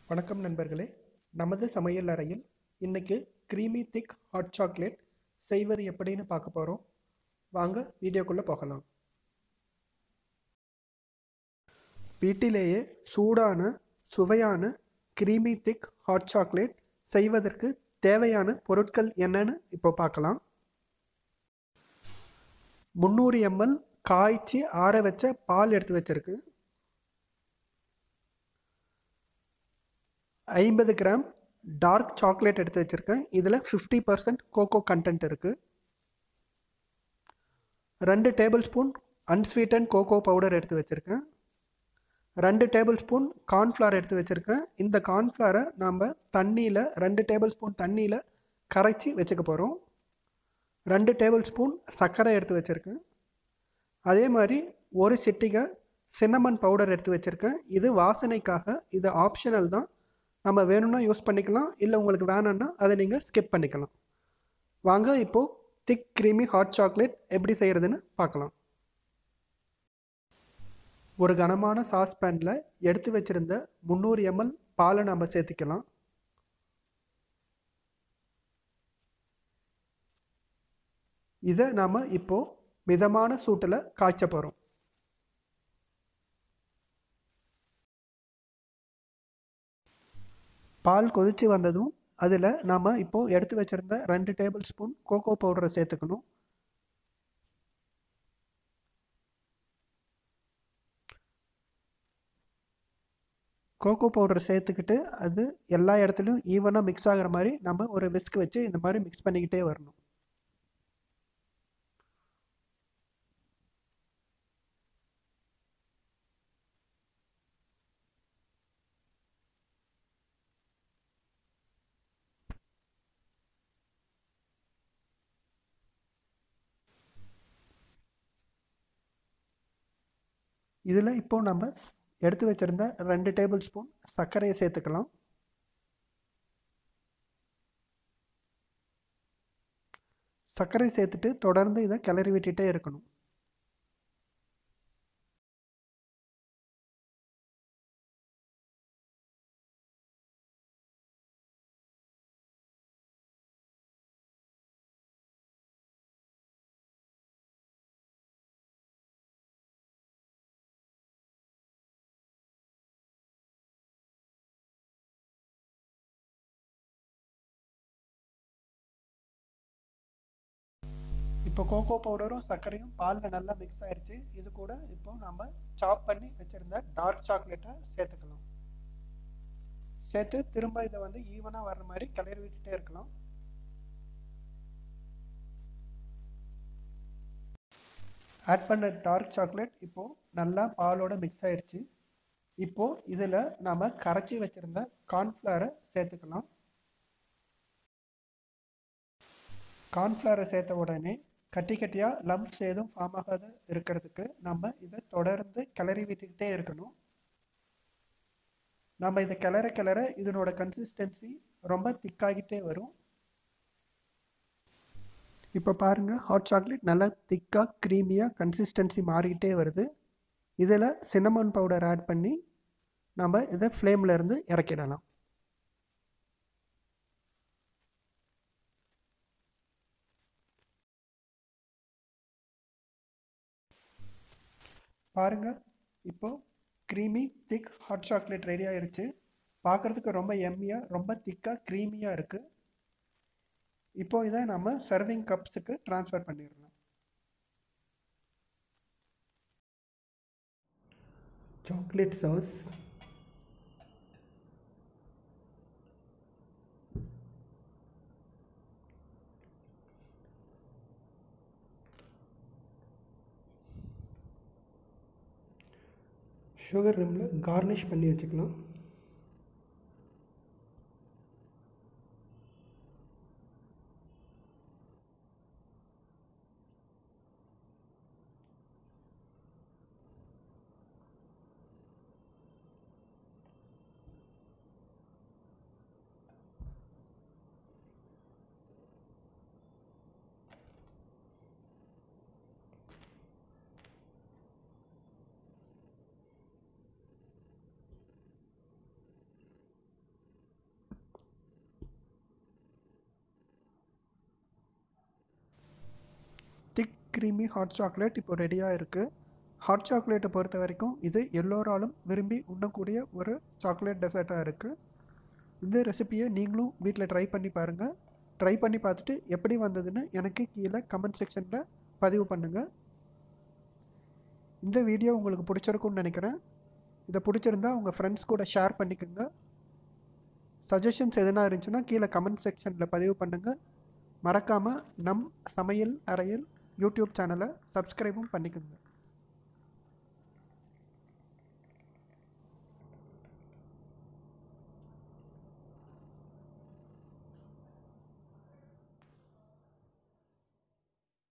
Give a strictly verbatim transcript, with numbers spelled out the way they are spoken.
வணக்கம் நண்பர்களே. நமது சமையல் அறையில் இன்னைக்கு க்ரீமி திக் ஹாட் சாக்லேட் செய்வது எப்படின்னு பார்க்க போகிறோம். வாங்க வீடியோக்குள்ளே போகலாம். வீட்டிலேயே சூடான சுவையான க்ரீமி திக் ஹாட் சாக்லேட் செய்வதற்கு தேவையான பொருட்கள் என்னன்னு இப்போ பார்க்கலாம். முந்நூறு எம்எல் காய்ச்சி ஆற வச்ச பால் எடுத்து வச்சிருக்கு. ஐம்பது கிராம் டார்க் சாக்லேட் எடுத்து வச்சுருக்கேன். இதில் ஃபிஃப்டி பர்சன்ட் கோகோ கண்டென்ட் இருக்குது. ரெண்டு tablespoon unsweetened cocoa powder எடுத்து வச்சுருக்கேன். ரெண்டு டேபிள் ஸ்பூன் கார்ன்ஃப்ளவர் எடுத்து வச்சுருக்கேன். இந்த கார்ன்ஃப்ளவரை நம்ம தண்ணியில் ரெண்டு டேபிள் ஸ்பூன் தண்ணியில் கரைச்சி வச்சுக்க போகிறோம். ரெண்டு டேபிள் ஸ்பூன் சர்க்கரை எடுத்து வச்சுருக்கேன். அதே மாதிரி ஒரு சிட்டிகை சின்னமன் பவுடர் எடுத்து வச்சுருக்கேன். இது வாசனைக்காக, இது ஆப்ஷனல் தான். நம்ம வேணும்னா யூஸ் பண்ணிக்கலாம், இல்லை உங்களுக்கு வேணும்னா அதை நீங்கள் ஸ்கிப் பண்ணிக்கலாம். வாங்க இப்போது திக் க்ரீமி ஹாட் சாக்லேட் எப்படி செய்கிறதுன்னு பார்க்கலாம். ஒரு கனமான சாஸ் பேனில் எடுத்து வச்சுருந்த முந்நூறு எம்எல் பாலை நம்ம சேர்த்துக்கலாம். இதை நாம் இப்போது மிதமான சூட்டில் காய்ச்ச போகிறோம். பால் கொதித்து வந்ததும் அதில் நாம் இப்போது எடுத்து வச்சுருந்த ரெண்டு டேபிள் ஸ்பூன் கோகோ பவுடரை சேர்த்துக்கணும். கோகோ பவுடரை சேர்த்துக்கிட்டு அது எல்லா இடத்துலையும் ஈவனாக மிக்ஸ் ஆகிற மாதிரி நம்ம ஒரு விஸ்க் வச்சு இந்த மாதிரி மிக்ஸ் பண்ணிக்கிட்டே வரணும். இதில் இப்போ நம்ம எடுத்து வச்சுருந்த ரெண்டு டேபிள் ஸ்பூன் சர்க்கரையை சேர்த்துக்கலாம். சர்க்கரை சேர்த்துட்டு தொடர்ந்து இதை கிளறி விட்டுட்டே இருக்கணும். இப்போ கோகோ பவுடரும் சர்க்கரையும் பாலில் நல்லா மிக்ஸ் ஆயிடுச்சு. இது கூட இப்போ நம்ம சாப் பண்ணி வச்சுருந்த டார்க் சாக்லேட்டை சேர்த்துக்கலாம். சேர்த்து திரும்ப இதை வந்து ஈவனாக வர்ற மாதிரி கிளறி விட்டுட்டே இருக்கலாம். ஆட் பண்ண டார்க் சாக்லேட் இப்போது நல்லா பாலோட மிக்ஸ் ஆயிடுச்சு. இப்போது இதில் நாம் கரைச்சி வச்சுருந்த கார்ன்ஃப்ளவரை சேர்த்துக்கலாம். கார்ன்ஃப்ளவரை சேர்த்த உடனே கட்டி கட்டியாக லம்ப்ஸ் எதுவும் ஃபார்ம் ஆகாத இருக்கிறதுக்கு நம்ம இதை தொடர்ந்து கிளறி விட்டுக்கிட்டே இருக்கணும். நம்ம இதை கிளற கிளற இதனோட கன்சிஸ்டன்சி ரொம்ப திக்காகிட்டே வரும். இப்போ பாருங்கள், ஹாட் சாக்லேட் நல்லா திக்காக க்ரீமியாக கன்சிஸ்டன்சி மாறிக்கிட்டே வருது. இதில் சின்னமன் பவுடர் ஆட் பண்ணி நம்ம இதை ஃப்ளேமில் இருந்து இறக்கிடலாம். பாருங்கள், இப்போது creamy thick hot chocolate ready ஆயிடுச்சு. பார்க்குறதுக்கு ரொம்ப எம்மியாக ரொம்ப திக்காக க்ரீமியாக இருக்குது. இப்போ இதை நம்ம சர்விங் கப்ஸுக்கு ட்ரான்ஸ்ஃபர் பண்ணிடலாம். சாக்லேட் சாஸ், சுகர் ரிம்மில் கார்னிஷ் பண்ணி வச்சுக்கலாம். க்ரீமி ஹாட் சாக்லேட் இப்போ ரெடியாக இருக்குது. ஹாட் சாக்லேட்டை பொறுத்த வரைக்கும் இது எல்லோராலும் விரும்பி உண்ணக்கூடிய ஒரு சாக்லேட் டெசர்ட்டாக இருக்குது. இந்த ரெசிபியை நீங்களும் வீட்டில் ட்ரை பண்ணி பாருங்கள். ட்ரை பண்ணி பார்த்துட்டு எப்படி வந்ததுன்னு எனக்கு கீழே கமெண்ட் செக்ஷனில் பதிவு பண்ணுங்கள். இந்த வீடியோ உங்களுக்கு பிடிச்சிருக்குன்னு நினைக்கிறேன். இதை பிடிச்சிருந்தா உங்கள் ஃப்ரெண்ட்ஸ் கூட ஷேர் பண்ணிக்கோங்க. சஜஷன்ஸ் எதுனா இருந்துச்சுன்னா கீழே கமெண்ட் செக்ஷனில் பதிவு பண்ணுங்கள். மறக்காமல் நம் சமையல் அறையில் யூடியூப் சேனலை சப்ஸ்கிரைபும் பண்ணிக்கோங்க.